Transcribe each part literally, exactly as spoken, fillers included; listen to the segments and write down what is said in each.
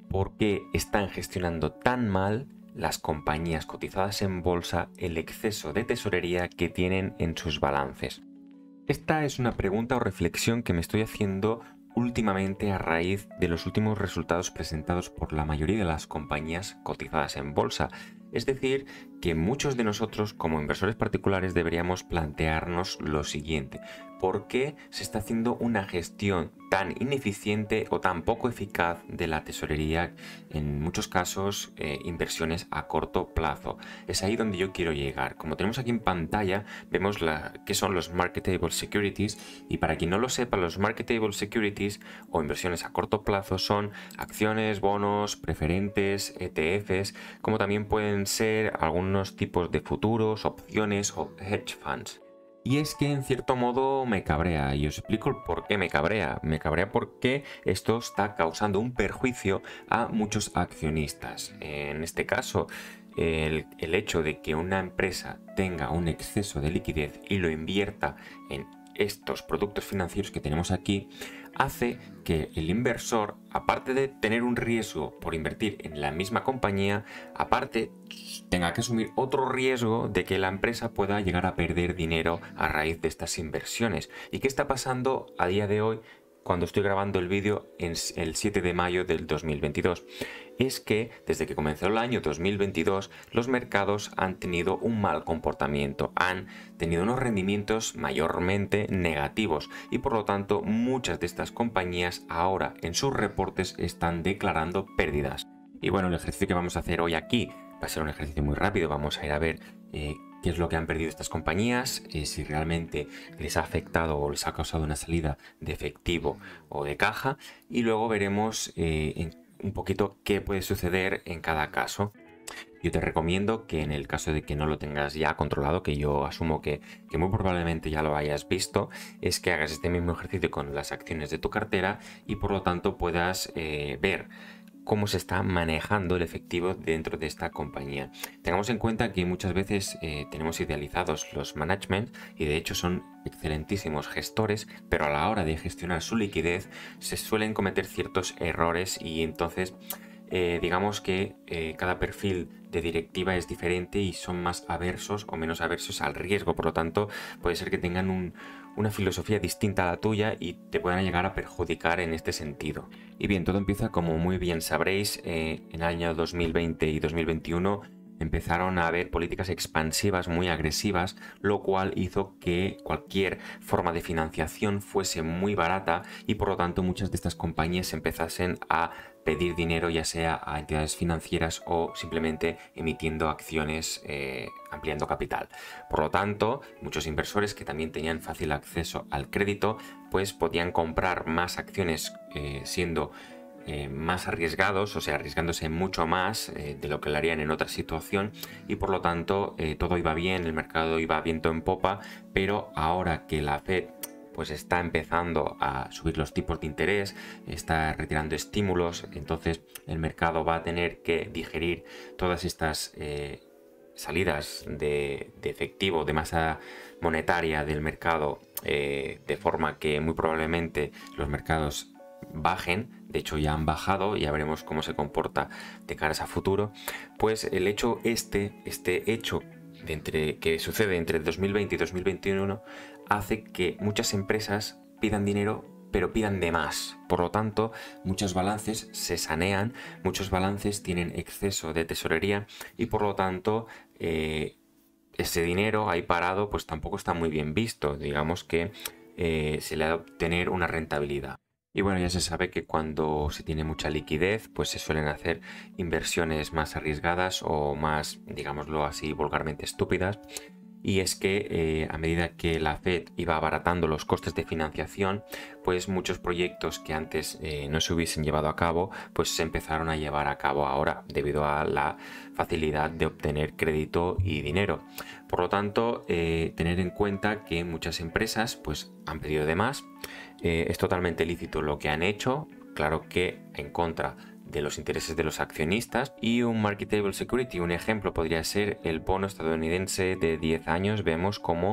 por qué están gestionando tan mal las compañías cotizadas en bolsa el exceso de tesorería que tienen en sus balances. Esta es una pregunta o reflexión que me estoy haciendo últimamente a raíz de los últimos resultados presentados por la mayoría de las compañías cotizadas en bolsa. Es decir, que muchos de nosotros como inversores particulares deberíamos plantearnos lo siguiente: ¿por qué se está haciendo una gestión tan ineficiente o tan poco eficaz de la tesorería, en muchos casos eh, inversiones a corto plazo? Es ahí donde yo quiero llegar. Como tenemos aquí en pantalla, vemos la, qué son los marketable securities, y para quien no lo sepa, los marketable securities o inversiones a corto plazo son acciones, bonos, preferentes, E T Fs, como también pueden ser algunos tipos de futuros, opciones o hedge funds. Y es que en cierto modo me cabrea, y os explico el por qué me cabrea. Me cabrea porque esto está causando un perjuicio a muchos accionistas. En este caso, el, el hecho de que una empresa tenga un exceso de liquidez y lo invierta en estos productos financieros que tenemos aquí, hace que el inversor, aparte de tener un riesgo por invertir en la misma compañía, aparte tenga que asumir otro riesgo de que la empresa pueda llegar a perder dinero a raíz de estas inversiones. ¿Y qué está pasando a día de hoy, cuando estoy grabando el vídeo en el siete de mayo del dos mil veintidós? Es que desde que comenzó el año dos mil veintidós los mercados han tenido un mal comportamiento, han tenido unos rendimientos mayormente negativos, y por lo tanto muchas de estas compañías ahora en sus reportes están declarando pérdidas. Y bueno, el ejercicio que vamos a hacer hoy aquí va a ser un ejercicio muy rápido. Vamos a ir a ver eh, qué es lo que han perdido estas compañías, eh, si realmente les ha afectado o les ha causado una salida de efectivo o de caja, y luego veremos eh, en un poquito qué puede suceder en cada caso. Yo te recomiendo que en el caso de que no lo tengas ya controlado, que yo asumo que, que muy probablemente ya lo hayas visto, es que hagas este mismo ejercicio con las acciones de tu cartera y por lo tanto puedas eh, ver cómo se está manejando el efectivo dentro de esta compañía. Tengamos en cuenta que muchas veces eh, tenemos idealizados los management, y de hecho son excelentísimos gestores, pero a la hora de gestionar su liquidez se suelen cometer ciertos errores, y entonces eh, digamos que eh, cada perfil de directiva es diferente y son más aversos o menos aversos al riesgo. Por lo tanto, puede ser que tengan un, una filosofía distinta a la tuya y te puedan llegar a perjudicar en este sentido. Y bien, todo empieza, como muy bien sabréis, eh, en el año dos mil veinte y dos mil veintiuno empezaron a haber políticas expansivas muy agresivas, lo cual hizo que cualquier forma de financiación fuese muy barata, y por lo tanto muchas de estas compañías empezasen a pedir dinero, ya sea a entidades financieras o simplemente emitiendo acciones, eh, ampliando capital. Por lo tanto, muchos inversores que también tenían fácil acceso al crédito, pues podían comprar más acciones eh, siendo Eh, más arriesgados, o sea, arriesgándose mucho más eh, de lo que lo harían en otra situación, y por lo tanto eh, todo iba bien, el mercado iba viento en popa. Pero ahora que la Fed pues está empezando a subir los tipos de interés, está retirando estímulos, entonces el mercado va a tener que digerir todas estas eh, salidas de, de efectivo, de masa monetaria del mercado, eh, de forma que muy probablemente los mercados bajen. De hecho ya han bajado, ya veremos cómo se comporta de caras a futuro. Pues el hecho este, este hecho de entre, que sucede entre dos mil veinte y dos mil veintiuno hace que muchas empresas pidan dinero, pero pidan de más. Por lo tanto, muchos balances se sanean, muchos balances tienen exceso de tesorería, y por lo tanto eh, ese dinero ahí parado pues tampoco está muy bien visto. Digamos que eh, se le ha de obtener una rentabilidad. Y bueno, ya se sabe que cuando se tiene mucha liquidez, pues se suelen hacer inversiones más arriesgadas o más, digámoslo así, vulgarmente estúpidas. Y es que eh, a medida que la Fed iba abaratando los costes de financiación, pues muchos proyectos que antes eh, no se hubiesen llevado a cabo, pues se empezaron a llevar a cabo ahora debido a la facilidad de obtener crédito y dinero. Por lo tanto, eh, tener en cuenta que muchas empresas pues han pedido de más. Eh, es totalmente lícito lo que han hecho, claro que en contra de los intereses de los accionistas. Y un marketable security, un ejemplo podría ser el bono estadounidense de diez años. Vemos como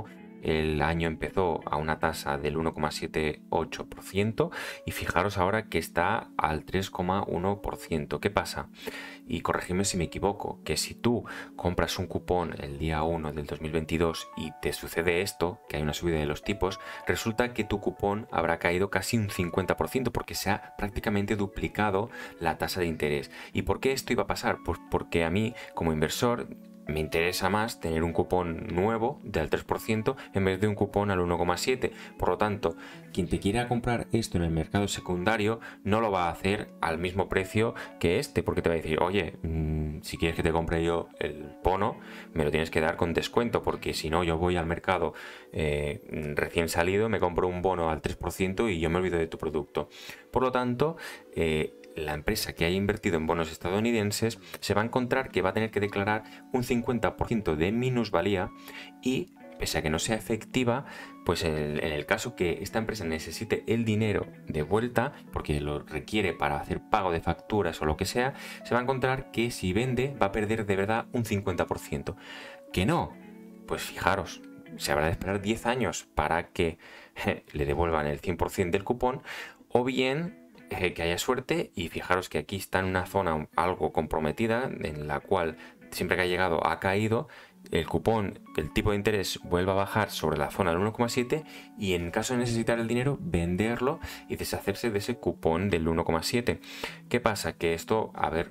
el año empezó a una tasa del uno coma setenta y ocho por ciento y fijaros ahora que está al tres coma uno por ciento. ¿Qué pasa? Y corregidme si me equivoco, que si tú compras un cupón el día uno del dos mil veintidós y te sucede esto, que hay una subida de los tipos, resulta que tu cupón habrá caído casi un cincuenta por ciento porque se ha prácticamente duplicado la tasa de interés. ¿Y por qué esto iba a pasar? Pues porque a mí, como inversor, me interesa más tener un cupón nuevo del tres por ciento en vez de un cupón al uno coma siete por ciento. Por lo tanto, quien te quiera comprar esto en el mercado secundario no lo va a hacer al mismo precio que este, porque te va a decir, oye, mmm, si quieres que te compre yo el bono, me lo tienes que dar con descuento, porque si no, yo voy al mercado eh, recién salido, me compro un bono al tres por ciento y yo me olvido de tu producto. Por lo tanto, eh, la empresa que haya invertido en bonos estadounidenses se va a encontrar que va a tener que declarar un cincuenta por ciento de minusvalía y, pese a que no sea efectiva, pues en el, en el caso que esta empresa necesite el dinero de vuelta, porque lo requiere para hacer pago de facturas o lo que sea, se va a encontrar que si vende va a perder de verdad un cincuenta por ciento. ¿Que no? Pues fijaros, se habrá de esperar diez años para que je, le devuelvan el cien por ciento del cupón, o bien que haya suerte, y fijaros que aquí está en una zona algo comprometida en la cual siempre que ha llegado ha caído, el cupón, el tipo de interés vuelva a bajar sobre la zona del uno coma siete y en caso de necesitar el dinero venderlo y deshacerse de ese cupón del uno coma siete. ¿Qué pasa? Que esto, a ver,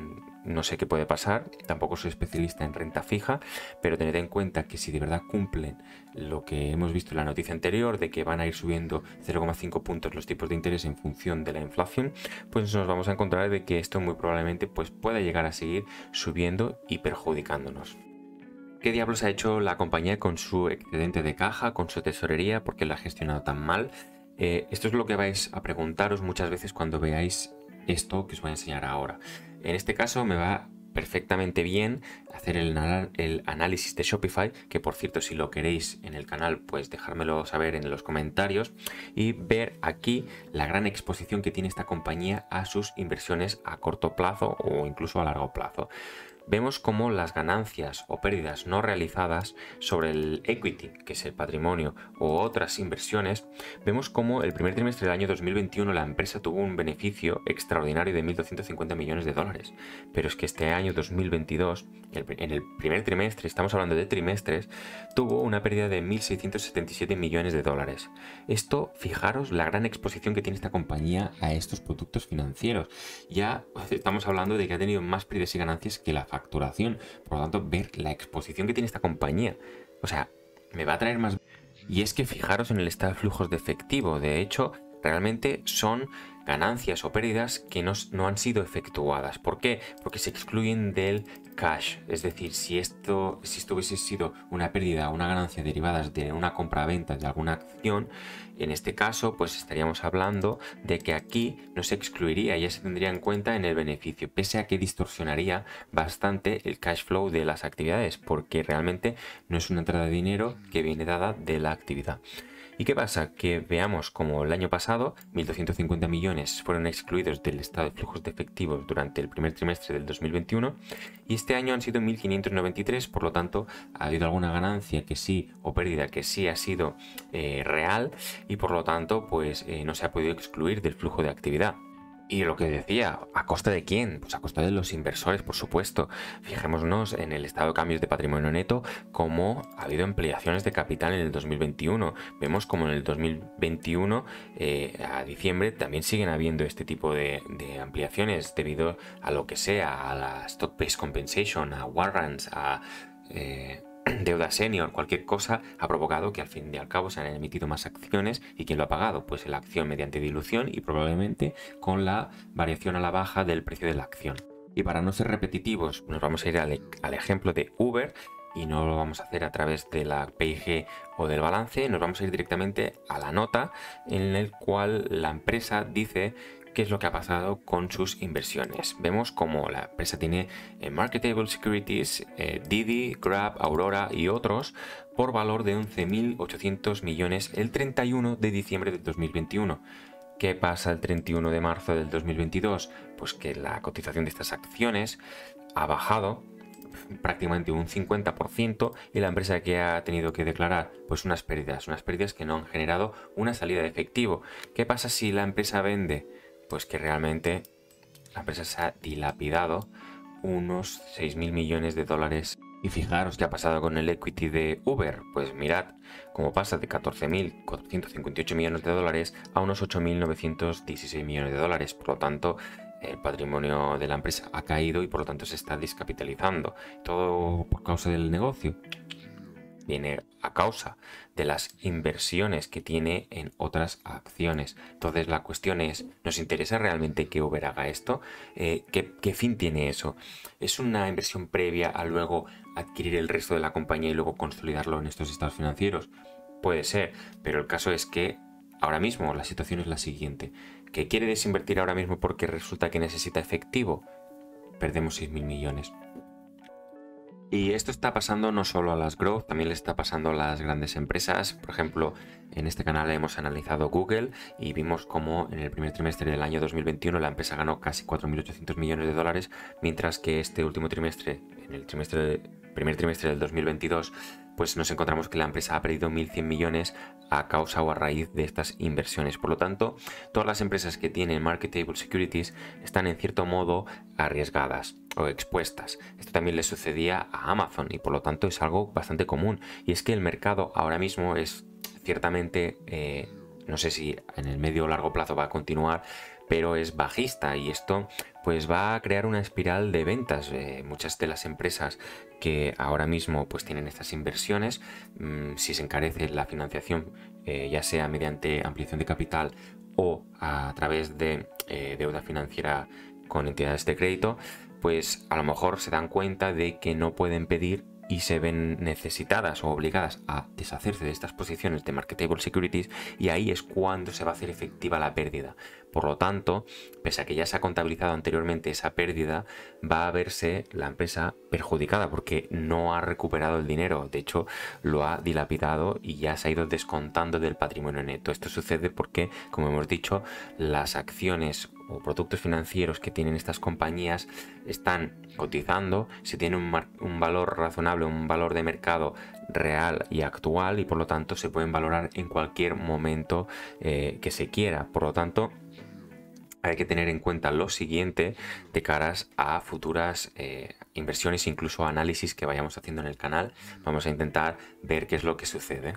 no sé qué puede pasar, tampoco soy especialista en renta fija, pero tened en cuenta que si de verdad cumplen lo que hemos visto en la noticia anterior de que van a ir subiendo cero coma cinco puntos los tipos de interés en función de la inflación, pues nos vamos a encontrar de que esto muy probablemente pues pueda llegar a seguir subiendo y perjudicándonos. ¿Qué diablos ha hecho la compañía con su excedente de caja, con su tesorería? ¿Por qué lo ha gestionado tan mal? Eh, esto es lo que vais a preguntaros muchas veces cuando veáis esto que os voy a enseñar ahora. En este caso me va perfectamente bien hacer el, el análisis de Shopify, que por cierto, si lo queréis en el canal, pues dejármelo saber en los comentarios, y ver aquí la gran exposición que tiene esta compañía a sus inversiones a corto plazo o incluso a largo plazo. Vemos cómo las ganancias o pérdidas no realizadas sobre el equity, que es el patrimonio, o otras inversiones, vemos cómo el primer trimestre del año dos mil veintiuno la empresa tuvo un beneficio extraordinario de mil doscientos cincuenta millones de dólares. Pero es que este año dos mil veintidós, en el primer trimestre, estamos hablando de trimestres, tuvo una pérdida de mil seiscientos setenta y siete millones de dólares. Esto, fijaros la gran exposición que tiene esta compañía a estos productos financieros. Ya estamos hablando de que ha tenido más pérdidas y ganancias que la facturación. Por lo tanto, ver la exposición que tiene esta compañía, o sea, me va a traer más. Y es que fijaros en el estado de flujos de efectivo. De hecho, realmente son ganancias o pérdidas que no, no han sido efectuadas. ¿Por qué? Porque se excluyen del cash. Es decir, si esto, si esto hubiese sido una pérdida o una ganancia derivadas de una compra-venta de alguna acción, en este caso pues estaríamos hablando de que aquí no se excluiría, ya se tendría en cuenta en el beneficio, pese a que distorsionaría bastante el cash flow de las actividades, porque realmente no es una entrada de dinero que viene dada de la actividad. ¿Y qué pasa? Que veamos como el año pasado mil doscientos cincuenta millones fueron excluidos del estado de flujos de efectivos durante el primer trimestre del dos mil veintiuno y este año han sido mil quinientos noventa y tres, por lo tanto ha habido alguna ganancia que sí o pérdida que sí ha sido eh, real y por lo tanto pues eh, no se ha podido excluir del flujo de actividad. Y lo que decía, ¿a costa de quién? Pues a costa de los inversores, por supuesto. Fijémonos en el estado de cambios de patrimonio neto, cómo ha habido ampliaciones de capital en el dos mil veintiuno. Vemos como en el dos mil veintiuno, eh, a diciembre, también siguen habiendo este tipo de, de ampliaciones debido a lo que sea, a la stock-based compensation, a warrants, a... Eh, deuda senior, cualquier cosa ha provocado que al fin y al cabo se han emitido más acciones. ¿Y quién lo ha pagado? Pues la acción mediante dilución y probablemente con la variación a la baja del precio de la acción. Y para no ser repetitivos, nos vamos a ir al, al ejemplo de Uber y no lo vamos a hacer a través de la P y G o del balance, nos vamos a ir directamente a la nota en el cual la empresa dice qué es lo que ha pasado con sus inversiones. Vemos como la empresa tiene eh, Marketable Securities, eh, Didi, Grab, Aurora y otros por valor de once mil ochocientos millones el treinta y uno de diciembre del dos mil veintiuno. ¿Qué pasa el treinta y uno de marzo del dos mil veintidós? Pues que la cotización de estas acciones ha bajado prácticamente un cincuenta por ciento y la empresa que ha tenido que declarar pues unas pérdidas, unas pérdidas que no han generado una salida de efectivo. ¿Qué pasa si la empresa vende? Pues que realmente la empresa se ha dilapidado unos seis mil millones de dólares. Y fijaros qué ha pasado con el equity de Uber. Pues mirad cómo pasa de catorce mil cuatrocientos cincuenta y ocho millones de dólares a unos ocho mil novecientos dieciséis millones de dólares. Por lo tanto, el patrimonio de la empresa ha caído y por lo tanto se está descapitalizando. Todo por causa del negocio. Viene a causa de las inversiones que tiene en otras acciones. Entonces la cuestión es, ¿nos interesa realmente que Uber haga esto? Eh, ¿qué, ¿Qué fin tiene eso? ¿Es una inversión previa a luego adquirir el resto de la compañía y luego consolidarlo en estos estados financieros? Puede ser, pero el caso es que ahora mismo la situación es la siguiente. ¿Que quiere desinvertir ahora mismo porque resulta que necesita efectivo? Perdemos seis mil millones. Y esto está pasando no solo a las growth, también le está pasando a las grandes empresas. Por ejemplo, en este canal hemos analizado Google y vimos cómo en el primer trimestre del año dos mil veintiuno la empresa ganó casi cuatro mil ochocientos millones de dólares, mientras que este último trimestre, en el trimestre, primer trimestre del dos mil veintidós, pues nos encontramos que la empresa ha perdido mil cien millones a causa o a raíz de estas inversiones. Por lo tanto, todas las empresas que tienen marketable securities están en cierto modo arriesgadas o expuestas. Esto también le sucedía a Amazon y por lo tanto es algo bastante común. Y es que el mercado ahora mismo es ciertamente, eh, no sé si en el medio o largo plazo va a continuar, pero es bajista y esto pues va a crear una espiral de ventas. Eh, muchas de las empresas que ahora mismo pues tienen estas inversiones, mmm, si se encarece la financiación, eh, ya sea mediante ampliación de capital o a través de eh, deuda financiera con entidades de crédito, pues a lo mejor se dan cuenta de que no pueden pedir y se ven necesitadas o obligadas a deshacerse de estas posiciones de marketable securities y ahí es cuando se va a hacer efectiva la pérdida. Por lo tanto, pese a que ya se ha contabilizado anteriormente esa pérdida, va a verse la empresa perjudicada porque no ha recuperado el dinero. De hecho, lo ha dilapidado y ya se ha ido descontando del patrimonio neto. Esto sucede porque, como hemos dicho, las acciones o productos financieros que tienen estas compañías están cotizando, si tienen un, un valor razonable, un valor de mercado real y actual y por lo tanto se pueden valorar en cualquier momento eh, que se quiera. Por lo tanto, hay que tener en cuenta lo siguiente de caras a futuras eh, inversiones, incluso análisis que vayamos haciendo en el canal. Vamos a intentar ver qué es lo que sucede.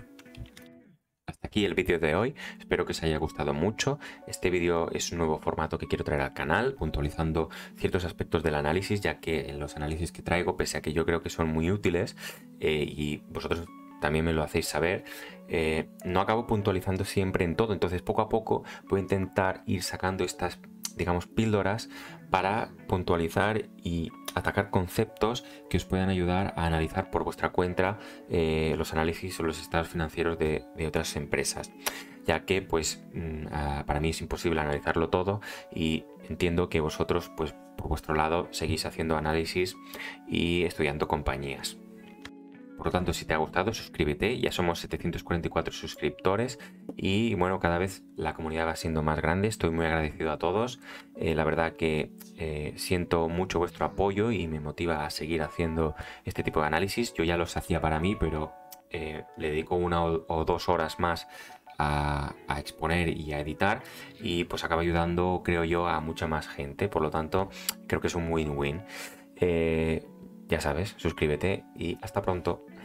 Hasta aquí el vídeo de hoy, espero que os haya gustado mucho. Este vídeo es un nuevo formato que quiero traer al canal, puntualizando ciertos aspectos del análisis, ya que en los análisis que traigo, pese a que yo creo que son muy útiles eh, y vosotros también me lo hacéis saber, eh, no acabo puntualizando siempre en todo, entonces poco a poco voy a intentar ir sacando estas, digamos, píldoras para puntualizar y atacar conceptos que os puedan ayudar a analizar por vuestra cuenta eh, los análisis o los estados financieros de, de otras empresas, ya que pues uh, para mí es imposible analizarlo todo y entiendo que vosotros pues por vuestro lado seguís haciendo análisis y estudiando compañías. Por lo tanto, si te ha gustado, suscríbete. Ya somos setecientos cuarenta y cuatro suscriptores y bueno, cada vez la comunidad va siendo más grande. Estoy muy agradecido a todos. Eh, la verdad que eh, siento mucho vuestro apoyo y me motiva a seguir haciendo este tipo de análisis. Yo ya los hacía para mí, pero eh, le dedico una o, o dos horas más a, a exponer y a editar y pues acaba ayudando, creo yo, a mucha más gente. Por lo tanto, creo que es un win-win. Eh, Ya sabes, suscríbete y hasta pronto.